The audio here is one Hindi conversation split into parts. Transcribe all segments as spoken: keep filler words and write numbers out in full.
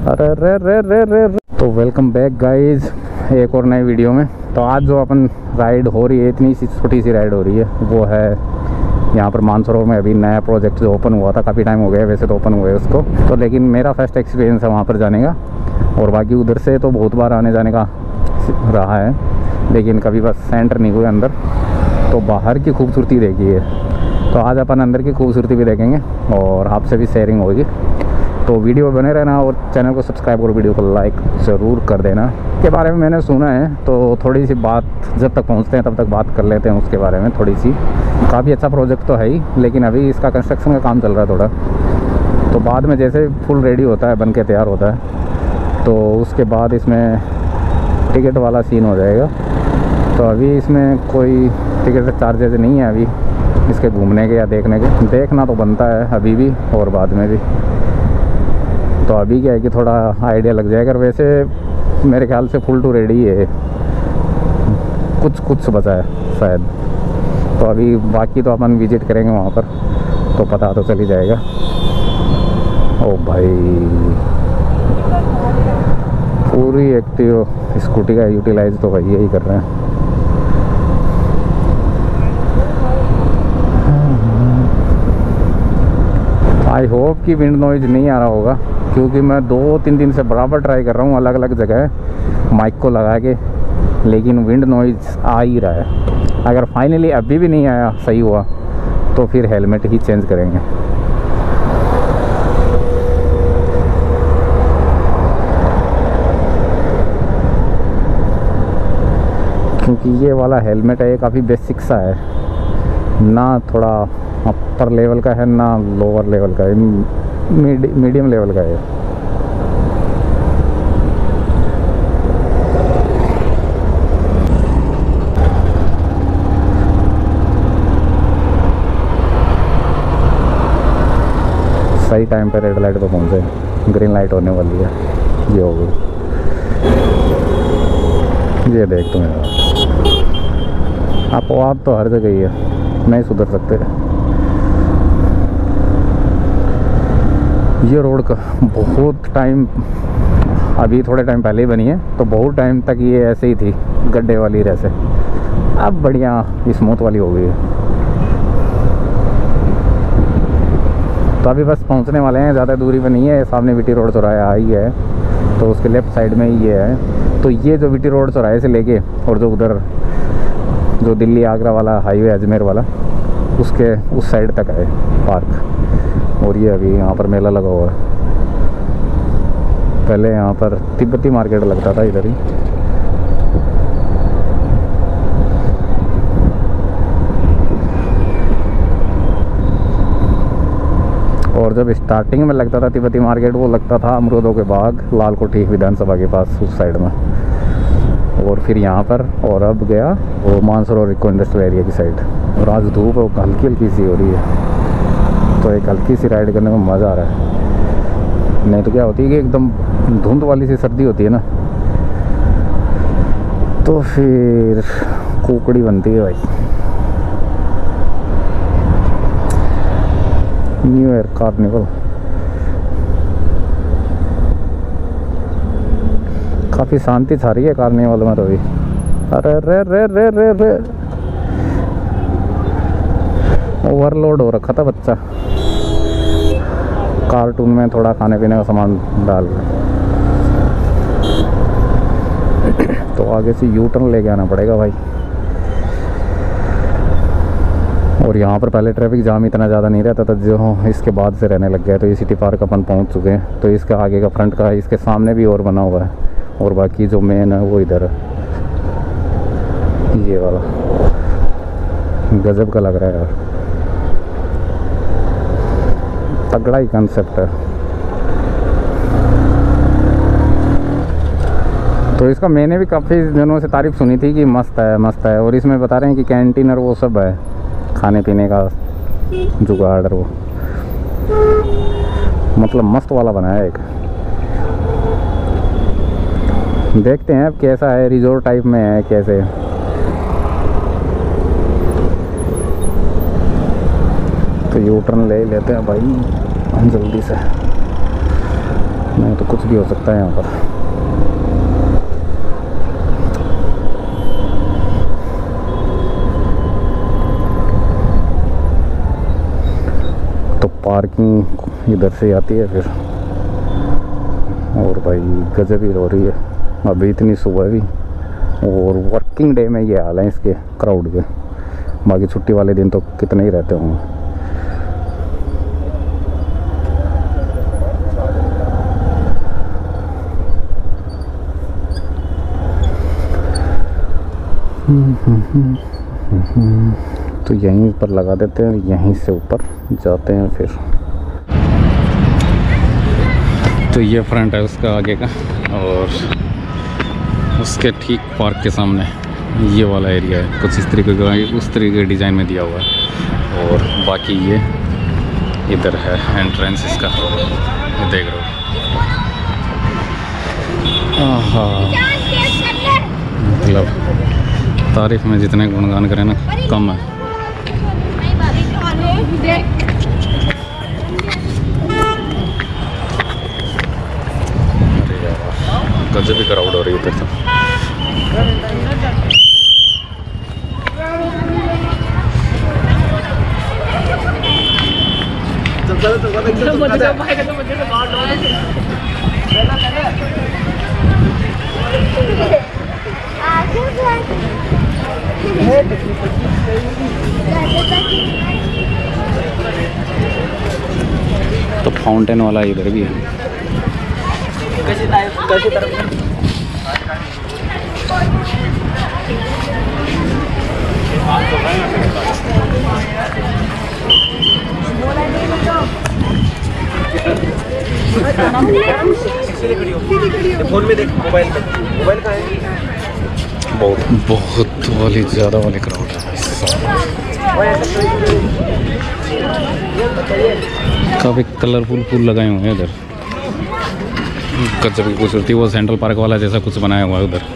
अरे रे रे रे रे रे। तो वेलकम बैक गाइस एक और नए वीडियो में। तो आज जो अपन राइड हो रही है, इतनी सी छोटी सी राइड हो रही है, वो है यहाँ पर मानसरोवर में अभी नया प्रोजेक्ट जो ओपन हुआ था। काफ़ी टाइम हो गया वैसे तो ओपन हुए उसको, तो लेकिन मेरा फर्स्ट एक्सपीरियंस है वहाँ पर जाने का। और बाकी उधर से तो बहुत बार आने जाने का रहा है, लेकिन कभी बस एंटर नहीं हुए अंदर। तो बाहर की खूबसूरती देखी है, तो आज अपन अंदर की खूबसूरती भी देखेंगे और आपसे भी शेयरिंग होगी। तो वीडियो बने रहना और चैनल को सब्सक्राइब और वीडियो को लाइक ज़रूर कर देना। के बारे में मैंने सुना है, तो थोड़ी सी बात जब तक पहुंचते हैं तब तक बात कर लेते हैं उसके बारे में थोड़ी सी। काफ़ी अच्छा प्रोजेक्ट तो है ही, लेकिन अभी इसका कंस्ट्रक्शन का काम चल रहा है थोड़ा। तो बाद में जैसे फुल रेडी होता है, बन के तैयार होता है, तो उसके बाद इसमें टिकट वाला सीन हो जाएगा। तो अभी इसमें कोई टिकट चार्जेज नहीं है अभी इसके घूमने के या देखने के। देखना तो बनता है अभी भी और बाद में भी। तो अभी क्या है कि थोड़ा आइडिया लग जाएगा। वैसे मेरे ख्याल से फुल टू रेडी है, कुछ कुछ बचा है शायद। तो अभी बाकी तो अपन विजिट करेंगे वहाँ पर, तो पता तो चल ही जाएगा। ओ भाई, पूरी एक्टिव स्कूटी का यूटिलाइज तो भाई यही कर रहे हैं। आई होप कि विंड नॉइज नहीं आ रहा होगा, क्योंकि मैं दो तीन दिन से बराबर ट्राई कर रहा हूँ अलग अलग जगह माइक को लगा के, लेकिन विंड नॉइज आ ही रहा है। अगर फाइनली अभी भी नहीं आया सही हुआ तो फिर हेलमेट ही चेंज करेंगे। क्योंकि ये वाला हेलमेट है, ये काफ़ी बेसिक सा है ना, थोड़ा अपर लेवल का है ना लोअर लेवल का है, मीडि, मीडियम लेवल का है। सही टाइम पे रेड लाइट पे पहुंचे, ग्रीन लाइट होने वाली है। ये हो गई, ये देख तुम यार, अपवाद तो हर जगह ही है, नहीं सुधर सकते। ये रोड का बहुत टाइम, अभी थोड़े टाइम पहले ही बनी है, तो बहुत टाइम तक ये ऐसे ही थी गड्ढे वाली जैसे। अब बढ़िया स्मूथ वाली हो गई है। तो अभी बस पहुंचने वाले हैं, ज़्यादा दूरी पे नहीं है। सामने वीटी रोड चौराहा ही है, तो उसके लेफ़्ट साइड में ही ये है। तो ये जो वीटी रोड चौराहे से लेके और जो उधर जो दिल्ली आगरा वाला हाईवे अजमेर वाला, उसके उस साइड तक है पार्क। और ये अभी यहाँ पर मेला लगा हुआ है। पहले यहाँ पर तिब्बती मार्केट लगता था इधर ही। और जब स्टार्टिंग में लगता था तिब्बती मार्केट, वो लगता था अमरूदों के बाग, लाल कोठी विधानसभा के पास उस साइड में। और फिर यहाँ पर, और अब गया वो मानसरोवर इको इंडस्ट्रियल एरिया की साइड। और आज धूप हल्की हल्की सी हो रही है, तो एक हल्की सी राइड करने में मज़ा आ रहा है। नहीं तो क्या होती है कि एकदम धुंध वाली सी सर्दी होती है ना, तो फिर कुकड़ी बनती है भाई। न्यू ईयर कार्निवल काफ़ी शांति छा रही है कार्निवल में तो भी। अरे रे रे रे रे रे, ओवरलोड हो रखा था बच्चा, कार्टून में थोड़ा खाने पीने का सामान डाल। तो आगे से यू टर्न लेके आना पड़ेगा भाई। और यहाँ पर पहले ट्रैफिक जाम इतना ज़्यादा नहीं रहता था, जो इसके बाद से रहने लग गया। तो ये सिटी पार्क अपन पहुँच चुके हैं। तो इसका आगे का फ्रंट का, इसके सामने भी और बना हुआ है, और बाकी जो मेन है वो इधर है। ये वाला गजब का लग रहा है यार, तगड़ा ही कंसेप्ट है। तो इसका मैंने भी काफ़ी दिनों से तारीफ़ सुनी थी कि मस्त है मस्त है। और इसमें बता रहे हैं कि कैंटीन और वो सब है, खाने पीने का जुगाड़, वो मतलब मस्त वाला बनाया है एक। देखते हैं अब कैसा है, रिजोर्ट टाइप में है कैसे। तो यू टर्न ले लेते हैं भाई जल्दी से। नहीं नहीं तो कुछ भी हो सकता है यहाँ पर। तो पार्किंग इधर से आती है फिर, और भाई गजब ही हो रही है अभी इतनी सुबह भी। और वर्किंग डे में ये हाल है इसके क्राउड के, बाकी छुट्टी वाले दिन तो कितने ही रहते होंगे। तो यहीं पर लगा देते हैं, यहीं से ऊपर जाते हैं फिर। तो ये फ्रंट है उसका आगे का, और उसके ठीक पार्क के सामने ये वाला एरिया है, कुछ इस तरीके का उस तरीके के डिज़ाइन में दिया हुआ है। और बाकी ये इधर है एंट्रेंस इसका, ये देख रहे हो। मतलब तारीफ में जितने गुणगान करें ना कम है। अरे यार गजब भी क्राउड हो रही है इधर तो। तो फाउंटेन वाला इधर भी है। फोन में देख, मोबाइल में मोबाइल का है। बहुत बहुत वाली ज़्यादा वाली क्राउड है। काफ़ी कलरफुल फूल लगाए हुए हैं इधर, गजब की खूबसूरती। वो सेंट्रल पार्क वाला जैसा कुछ बनाया हुआ है उधर।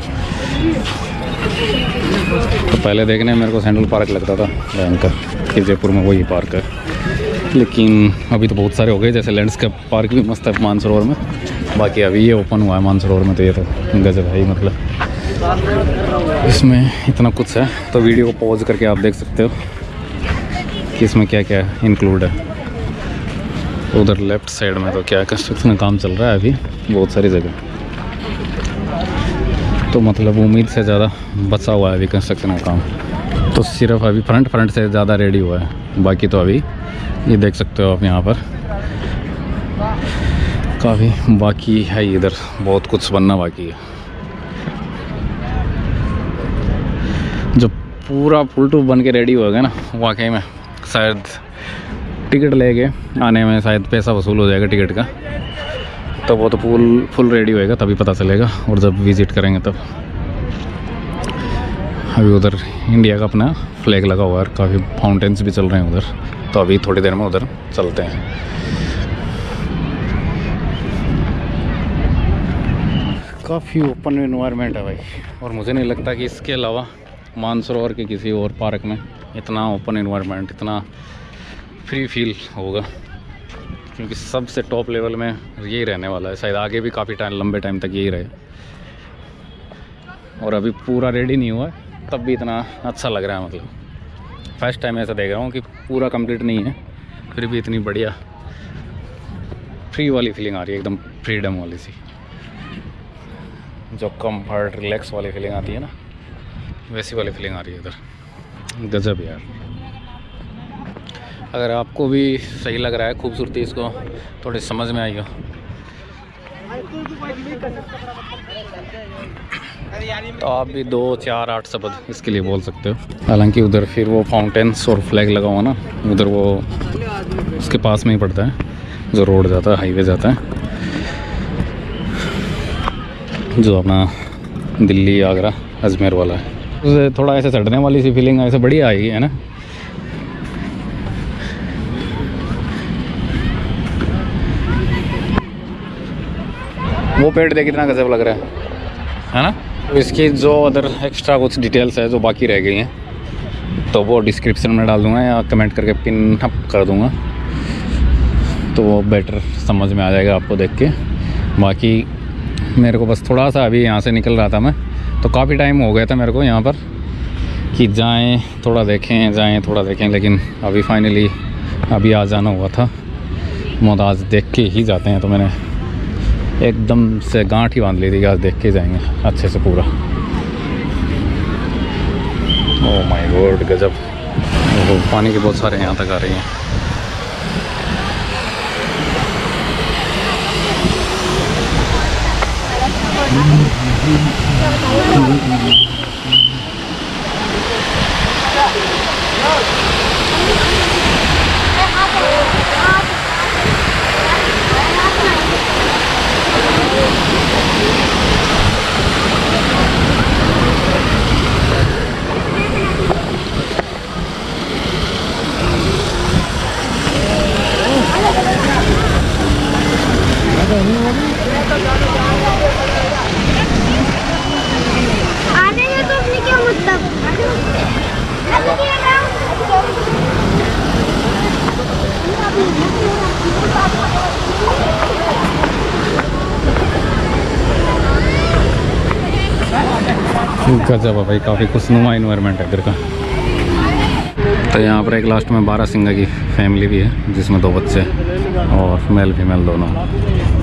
तो पहले देखने में मेरे को सेंट्रल पार्क लगता था भयंकर कि जयपुर में वही पार्क है, लेकिन अभी तो बहुत सारे हो गए। जैसे लैंडस्केप पार्क भी मस्त है मानसरोवर में, बाकी अभी ये ओपन हुआ है मानसरोवर में, तो ये तो गजब है ही। मतलब इसमें इतना कुछ है, तो वीडियो को पॉज करके आप देख सकते हो कि इसमें क्या क्या इंक्लूड है। उधर लेफ्ट साइड में तो क्या कंस्ट्रक्शन का काम चल रहा है अभी बहुत सारी जगह, तो मतलब उम्मीद से ज़्यादा बचा हुआ है अभी कंस्ट्रक्शन का काम। तो सिर्फ अभी फ्रंट फ्रंट से ज़्यादा रेडी हुआ है, बाकी तो अभी ये देख सकते हो आप यहाँ पर काफ़ी बाकी है। इधर बहुत कुछ बनना बाकी है। जो पूरा फुल टू बन के रेडी होगा ना, वाकई में शायद टिकट लेके आने में शायद पैसा वसूल हो जाएगा टिकट का, तो वो तो फुल फुल रेडी होएगा तभी पता चलेगा, और जब विज़िट करेंगे तब। अभी उधर इंडिया का अपना फ्लैग लगा हुआ है, काफ़ी फाउंटेन्स भी चल रहे हैं उधर, तो अभी थोड़ी देर में उधर चलते हैं। काफ़ी ओपन एनवायरनमेंट है भाई, और मुझे नहीं लगता कि इसके अलावा मानसरोवर के किसी और पार्क में इतना ओपन एनवायरनमेंट, इतना फ्री फील होगा, क्योंकि सबसे टॉप लेवल में यही रहने वाला है। शायद आगे भी काफ़ी टाइम लंबे टाइम तक यही रहे, और अभी पूरा रेडी नहीं हुआ है तब भी इतना अच्छा लग रहा है। मतलब फर्स्ट टाइम ऐसा देख रहा हूँ कि पूरा कंप्लीट नहीं है फिर भी इतनी बढ़िया फ्री वाली फीलिंग आ रही है, एकदम फ्रीडम वाली सी, जो कंफर्ट रिलैक्स वाली फीलिंग आती है ना, वैसी वाली फीलिंग आ रही है इधर। गजब यार। अगर आपको भी सही लग रहा है, खूबसूरती इसको थोड़ी समझ में आई हो, तो आप भी दो चार आठ शब्द इसके लिए बोल सकते हो। हालांकि उधर फिर वो फाउंटेन्स और फ्लैग लगा हुआ ना, उधर वो उसके पास में ही पड़ता है, जो रोड जाता है, हाईवे जाता है, जो अपना दिल्ली आगरा अजमेर वाला है। उसे थोड़ा ऐसे चढ़ने वाली सी फीलिंग ऐसे बढ़िया आएगी, है ना। वो पेड़ देख कितना गजब लग रहा है, है ना। तो इसकी जो अदर एक्स्ट्रा कुछ डिटेल्स है जो बाकी रह गई हैं, तो वो डिस्क्रिप्शन में डाल दूँगा या कमेंट करके पिन अप कर दूँगा, तो वो बेटर समझ में आ जाएगा आपको देख के। बाकी मेरे को बस थोड़ा सा अभी यहाँ से निकल रहा था मैं, तो काफ़ी टाइम हो गया था मेरे को यहाँ पर कि जाएं थोड़ा देखें जाएं थोड़ा देखें, लेकिन अभी फाइनली अभी आ जाना हुआ था। मतलब आज देख के ही जाते हैं, तो मैंने एकदम से गांठ ही बांध ली थी कि आज देख के जाएंगे अच्छे से पूरा। ओह माय गॉड गजब, पानी के बहुत सारे यहाँ तक आ रही हैं। आने में तो अपने क्या मतलब गजब है भाई, काफ़ी खुशनुमा इन्वायरमेंट है इधर का। तो यहाँ पर एक लास्ट में बारह सिंगा की फैमिली भी है, जिसमें दो बच्चे और मेल फीमेल दोनों।